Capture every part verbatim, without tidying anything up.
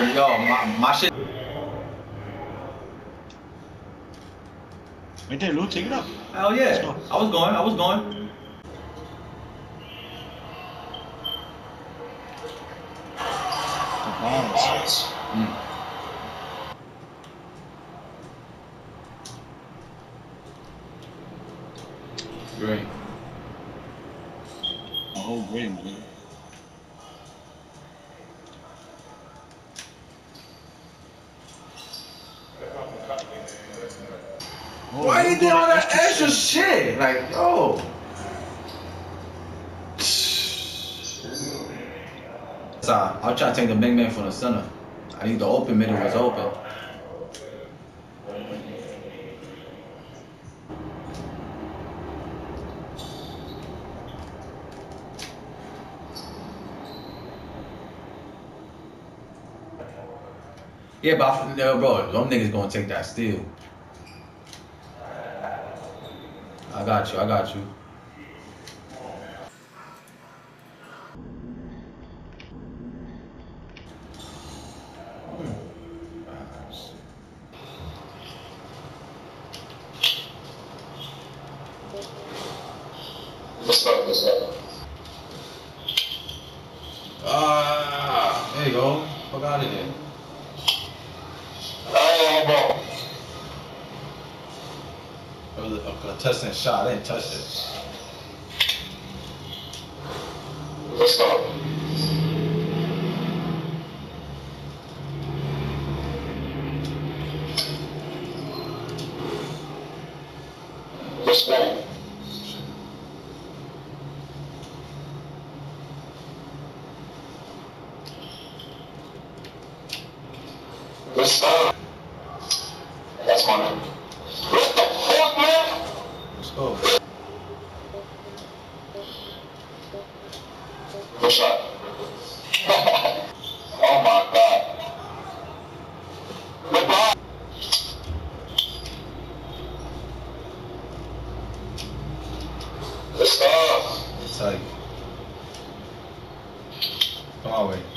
Yo, my, my shit. Right there, Lou. Take it up. Hell yeah. I was going. I was going. Nice. Mm. Green. A whole green, man. Oh, Why you doing all that extra shit? shit? Like, yo. So I'll try to take the big man from the center. I need the open middle was open. Yeah, but I, no, bro, them niggas gonna take that steal. I got you. I got you. What's up? What's up? Ah, there you go. Fuck out of here. Oh, bro. It was a, a contestant shot. I didn't touch it. What's up? What's up? What's up? That's my name. What the fuck, man? Let's go. What's up? Oh my god. Goodbye. What's up? It's like, come on, wait.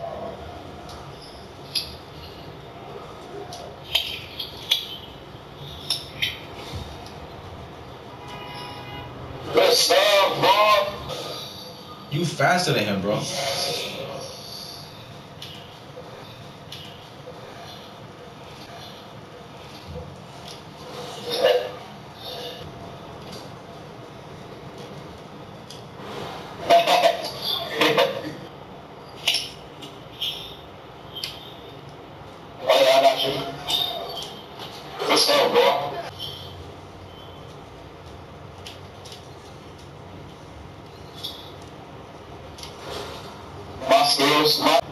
What's up, bro? You faster than him, bro. Oh yeah, I got you. What's up, bro? My skills, my